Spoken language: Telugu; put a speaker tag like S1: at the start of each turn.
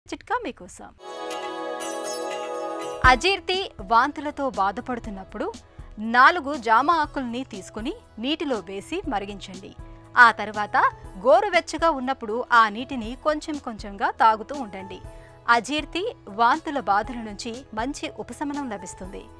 S1: చిట్కా మీకోసం. అజీర్తి వాంతులతో బాధపడుతున్నప్పుడు 4 జామ ఆకుల్ని తీసుకుని నీటిలో వేసి మరిగించండి. ఆ తర్వాత గోరువెచ్చగా ఉన్నప్పుడు ఆ నీటిని కొంచెం కొంచెంగా తాగుతూ ఉండండి. అజీర్తి వాంతుల బాధల నుంచి మంచి ఉపశమనం లభిస్తుంది.